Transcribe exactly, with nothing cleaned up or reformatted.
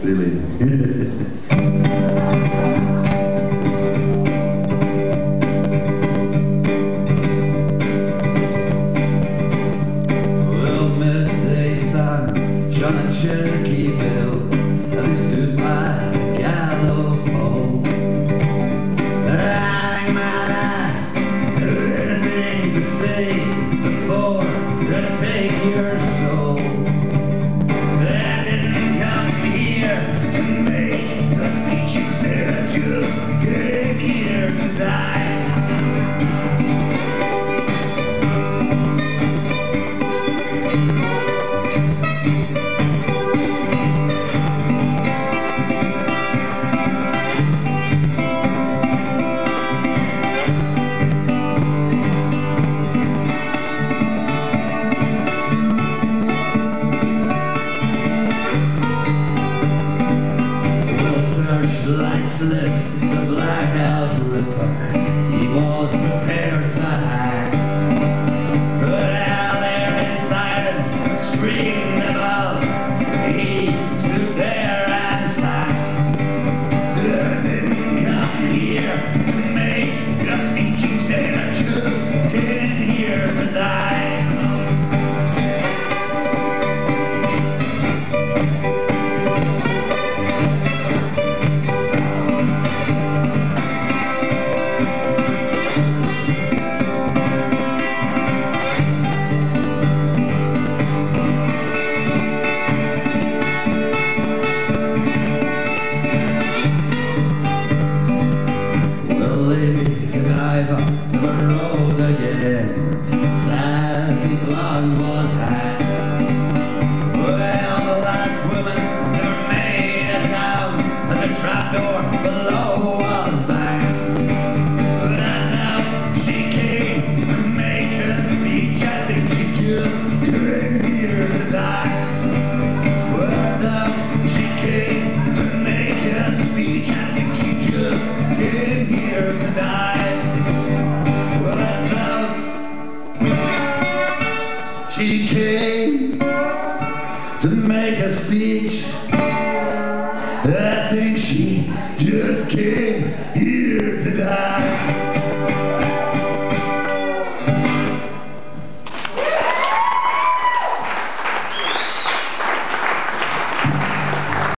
Really. Shone a Cherokee bell as he stood by the gallows pole. The hangman asked anything to say before they take your soul. They didn't come here to make the speeches, they just came here to die. Lights lit, the blackout ripper, he was prepared to hang. But out there in silence, screamed above, he stood there and sang. I didn't come here to make a speech, he said, I just came here to die. The road again, sassy blonde was hanged. Well, the last woman never made a sound as the trapdoor below was banged. That out she came to make a speech, I think she just came here to die. Well, out she came to make a speech, I think she just came here to die. She came to make a speech. I think she just came here